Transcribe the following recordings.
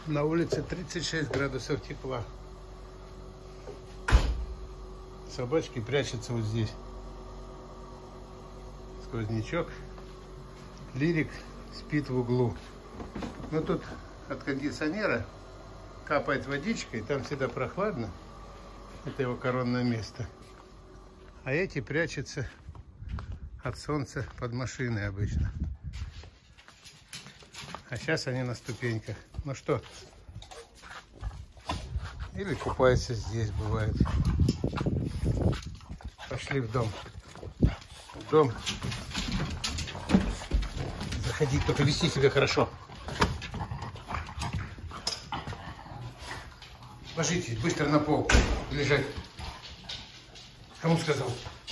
На улице 36 градусов тепла. Собачки прячутся вот здесь. Сквознячок. Лирик спит в углу. Но тут от кондиционера капает водичкой, там всегда прохладно. Это его коронное место. А эти прячутся от солнца под машиной обычно. А сейчас они на ступеньках. Ну что, или купаются здесь, бывает. Пошли в дом. В дом. Заходи, только вести себя хорошо. Ложитесь быстро на пол. Лежать. Кому сказал?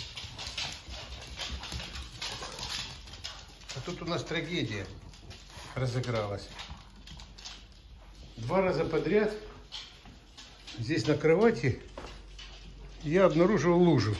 А тут у нас трагедия разыгралась. 2 раза подряд здесь на кровати я обнаружил лужу.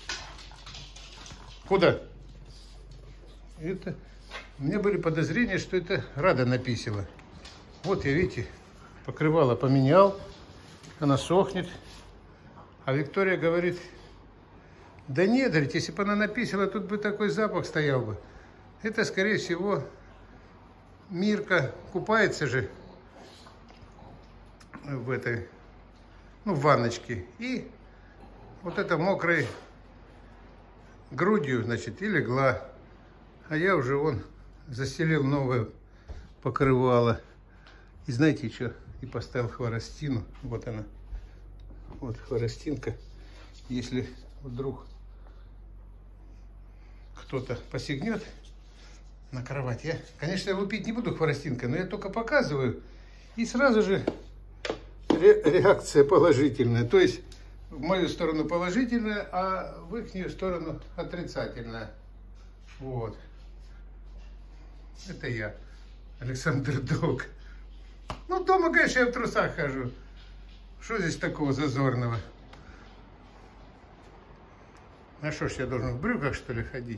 Куда? Это... У меня были подозрения, что это Рада написала. Вот я, видите, покрывало поменял. Она сохнет. А Виктория говорит, да нет, говорит, если бы она написала, тут бы такой запах стоял бы. Это, скорее всего, Мирка купается же в этой, ну, в ванночке. И вот это мокрой грудью, значит, и легла. А я уже застелил новое покрывало. И знаете что? И поставил хворостину. Вот она. Вот хворостинка. Если вдруг кто-то посягнет на кровать, я, конечно, я лупить не буду хворостинкой, но я только показываю. И сразу же реакция положительная. То есть в мою сторону положительная, а в их сторону отрицательная. Вот. Это я, Александр Долг. Ну, дома, конечно, я в трусах хожу. Что здесь такого зазорного? А что ж, я должен в брюках, что ли, ходить?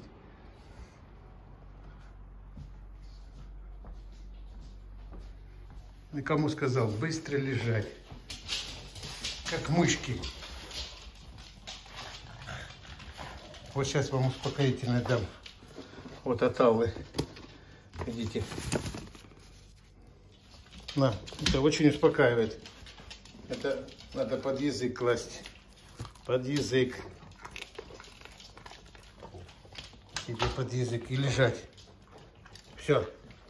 И кому сказал, быстро лежать. Как мышки. Вот сейчас вам успокоительное дам. Вот от Аллы. Идите. На, это очень успокаивает. Это надо под язык класть. Под язык. Себе под язык и лежать. Все.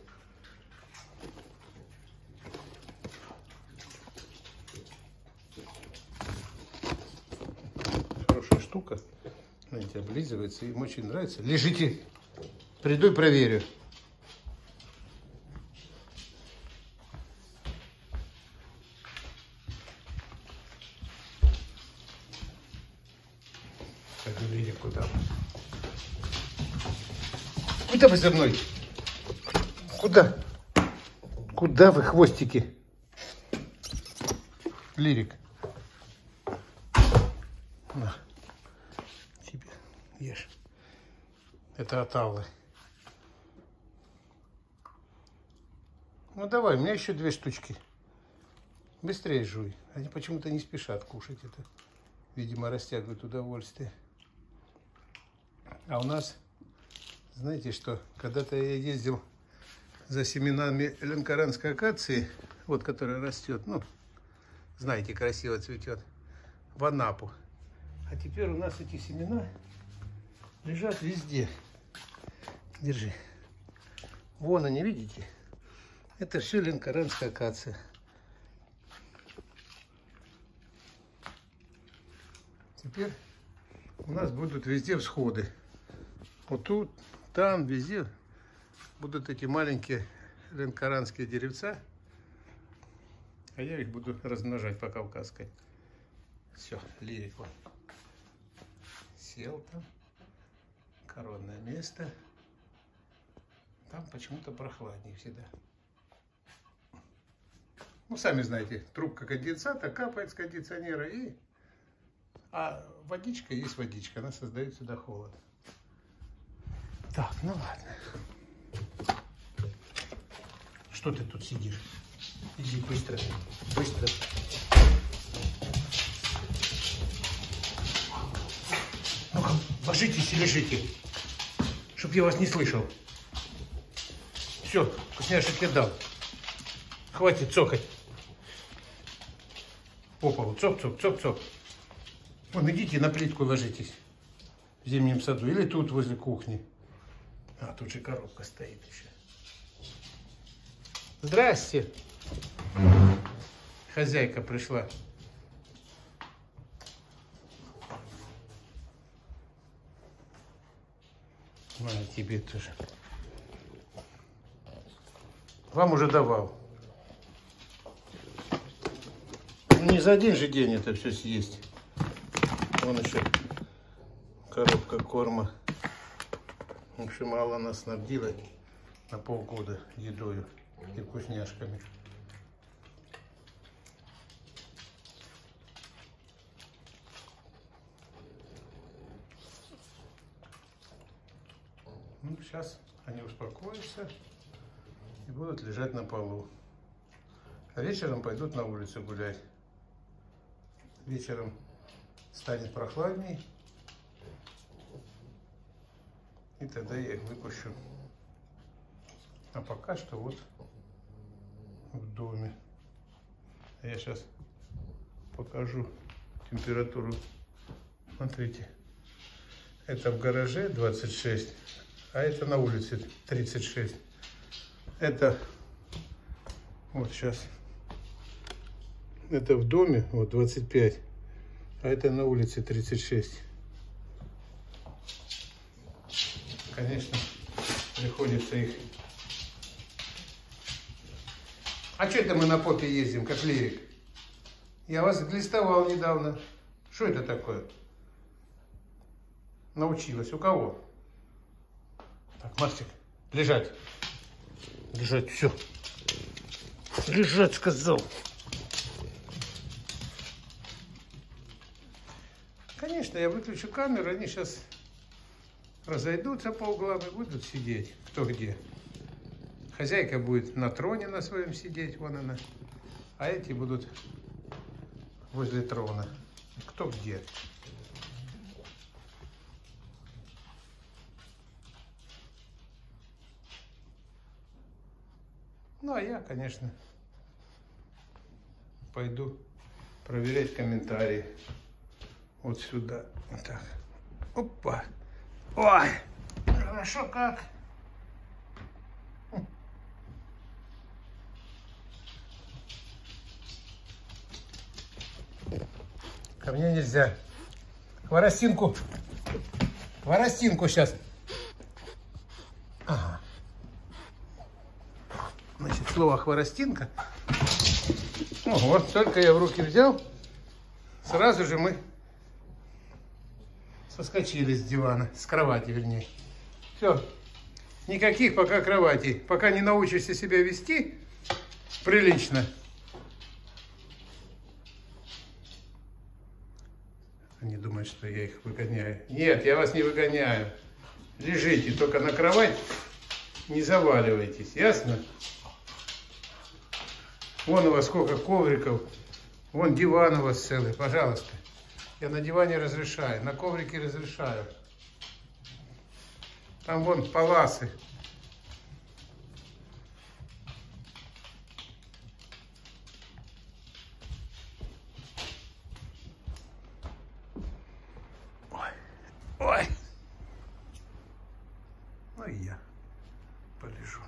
Хорошая штука. Знаете, облизывается. Им очень нравится. Лежите. Приду и проверю. Куда вы? Куда вы за мной? Куда? Куда вы, хвостики? Лирик. На. Тебе. Ешь. Это от Аллы. Ну давай, у меня еще 2 штучки. Быстрее жуй. Они почему-то не спешат кушать это. Видимо, растягивают удовольствие. А у нас, знаете что, когда-то я ездил за семенами ленкоранской акации, вот которая растет, ну, знаете, красиво цветет, в Анапу. А теперь у нас эти семена лежат везде. Держи. Вон они, видите? Это все ленкоранская акация. Теперь у нас будут везде всходы. Вот тут, там, везде будут эти маленькие ленкоранские деревца. А я их буду размножать по кавказской. Все, Лирик вон сел там. Коронное место. Там почему-то прохладнее всегда. Ну, сами знаете, трубка конденсата капает с кондиционера и... А водичка есть водичка, она создает сюда холод. Так, ну ладно. Что ты тут сидишь? Иди быстро, быстро. Ну-ка, ложитесь и лежите, чтоб я вас не слышал. Все, вкусняшек я дал. Хватит цокать. По полу, цок, цок, цок, цок. Вон, идите на плитку ложитесь в зимнем саду. Или тут, возле кухни. А, тут же коробка стоит еще. Здрасте. Хозяйка пришла. На, тебе тоже. Вам уже давал. Ну, не за один же день это все съесть. Вон еще коробка корма. В общем, Алла нас снабдила на полгода едою и вкусняшками. Ну, сейчас они успокоятся и будут лежать на полу. А вечером пойдут на улицу гулять. Вечером станет прохладней. И тогда я их выпущу. А пока что вот в доме. Я сейчас покажу температуру. Смотрите. Это в гараже 26, а это на улице 36. Это вот сейчас. Это в доме вот 25, а это на улице 36. Конечно, приходится их. А что это мы на попе ездим, как лирик? Я вас глистовал недавно. Что это такое? Научилась. У кого? Так, Максик, лежать. Лежать, все. Лежать, сказал. Конечно, я выключу камеру, они сейчас разойдутся по углам и будут сидеть. Кто где. Хозяйка будет на троне на своем сидеть, вон она. А эти будут возле трона. Кто где. Ну, а я, конечно, пойду проверять комментарии. Вот сюда. Вот так. Опа. Ой, хорошо как. Ко мне нельзя. Хворостинку. Хворостинку сейчас. Ага. Значит, слово хворостинка. Ну, вот только я в руки взял, сразу же мы соскочили с дивана, с кровати, вернее. Все. Никаких пока кроватей. Пока не научишься себя вести прилично. Они думают, что я их выгоняю. Нет, я вас не выгоняю. Лежите, только на кровать не заваливайтесь. Ясно? Вон у вас сколько ковриков. Вон диван у вас целый. Пожалуйста. Я на диване разрешаю. На коврике разрешаю. Там вон паласы. Ой. Ой. Ну и я полежу.